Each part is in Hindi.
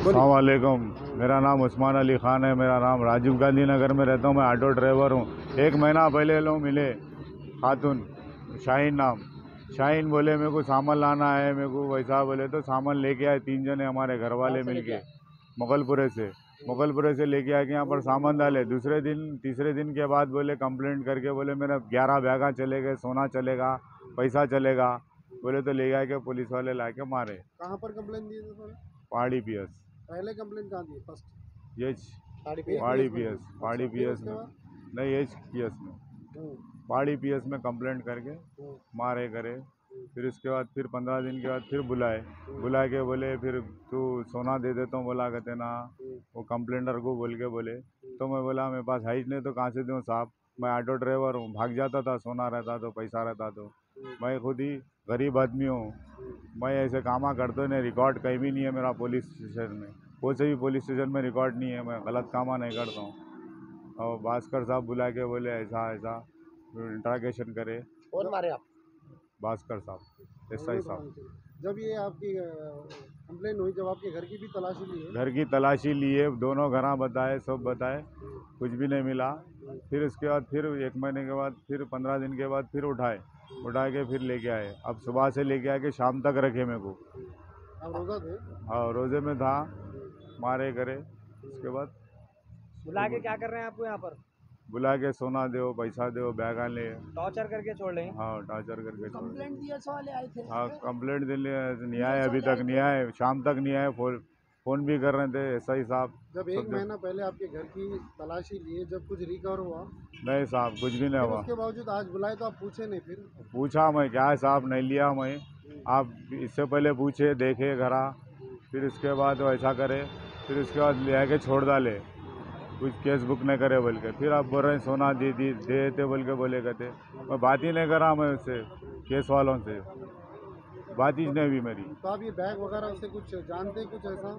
अस्सलाम वालेकुम। मेरा नाम उस्मान अली ख़ान है। मेरा नाम राजीव गांधी नगर में रहता हूँ। मैं ऑटो ड्राइवर हूँ। 1 महीना पहले लोग मिले, खातून शाहीन नाम। शाहीन बोले मेरे को सामान लाना है, मेरे को वैसा बोले तो सामान लेके आए 3 जने हमारे घर वाले मिल के मुगलपुरे से लेके आके यहाँ पर सामान डाले। दूसरे दिन तीसरे दिन के बाद बोले कंप्लेंट करके बोले मेरा 11 बैगा चले गए, सोना चलेगा, पैसा चलेगा बोले, तो ले आके पुलिस वाले ला के मारे। कहाँ पर कंप्लेंट दी थी? पहाड़ी पीएस। पहले कंप्लेंट कहाँ दी? फर्स्ट ये पहाड़ी पीएस में नहीं, ये पीएस में पहाड़ी पीएस में कंप्लेंट करके मारे करे। फिर इसके बाद फिर 15 दिन के बाद फिर बुला के बोले फिर तू सोना दे देता हूँ बोला कहते ना, वो कंप्लेंटर को बोल के बोले। तो मैं बोला मेरे पास है ही नहीं तो कहाँ से दूँ साहब, मैं ऑटो ड्राइवर हूँ, भाग जाता था सोना रहता तो, पैसा रहता तो। मैं खुद ही गरीब आदमी हूँ, मैं ऐसे कामा करते नहीं, रिकॉर्ड कहीं भी नहीं है मेरा पुलिस स्टेशन में, कोई से भी पुलिस स्टेशन में रिकॉर्ड नहीं है, मैं गलत कामा नहीं करता हूँ। और भास्कर साहब बुला के बोले ऐसा ऐसा इंट्रागेशन करे। कौन मारे आप? भास्कर साहब, एसआई साहब। जब ये आपकी कंप्लेंट हुई, जब आपके घर की भी तलाशी ली है? घर की तलाशी लिए, दोनों घर बताए, सब बताए, कुछ भी नहीं मिला। फिर इसके बाद फिर 1 महीने के बाद फिर 15 दिन के बाद फिर उठा के फिर लेके आए। अब सुबह से लेके आके शाम तक रखे मेरे को। आप रोजा थे? हाँ, रोजे में था, मारे करे। उसके बाद बुला के क्या कर रहे हैं आपको यहाँ पर? बुला के सोना दो, पैसा दो, बैग ले, टॉर्चर करके छोड़ रहे हैं। हाँ टॉर्चर करके छोड़। कंप्लेंट दिए वाले आए थे? हाँ, कंप्लेंट नहीं आए, अभी तक नहीं आए, शाम तक नहीं आए। फ़ोन भी कर रहे थे एसआई साहब। जब 1 महीना पहले आपके घर की तलाशी लिए, जब कुछ रिकवर हुआ? नहीं साहब, कुछ भी नहीं हुआ। उसके बावजूद आज बुलाए तो आप पूछे नहीं? फिर पूछा मैं, क्या है साहब नहीं लिया मैं, आप इससे पहले पूछे देखे घरा, फिर इसके बाद वो ऐसा करे, फिर उसके बाद ले आके छोड़ डाले, कुछ केस बुक नहीं करे बोल के। फिर आप बोल रहे हैं सोना दे देते बोल के बोले कहते। मैं बात ही नहीं करा, मैं उससे केस वालों से बात ही नहीं हुई मेरी। तो आप ये बैग वगैरह से कुछ जानते, कुछ ऐसा?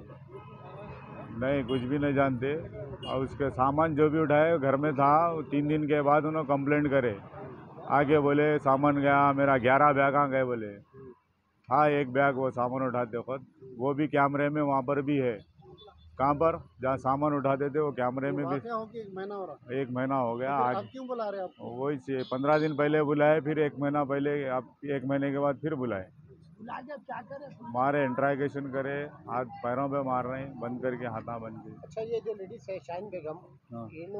नहीं, कुछ भी नहीं जानते। और उसके सामान जो भी उठाए घर में था, 3 दिन के बाद उन्होंने कंप्लेंट करे, आगे बोले सामान गया मेरा, 11 बैग आ गए बोले। हाँ, 1 बैग वो सामान उठाते वक्त, वो भी कैमरे में वहाँ पर भी है। कहाँ पर? जहाँ सामान उठाते थे वो कैमरे में भी। क्या हो कि 1 महीना हो रहा? 1 महीना हो गया। तो आज आप क्यों बुला रहे हैं? आपको वही से 15 दिन पहले बुलाए, फिर 1 महीना पहले, आप 1 महीने के बाद फिर बुलाए। बुला के क्या करे? मारे, इंट्रागेशन करे, हाथ पैरों पे मार रहे हैं, बंद करके हाथा बंद के। अच्छा, ये जो लेडीज है शाहीन बेगम, हाँ।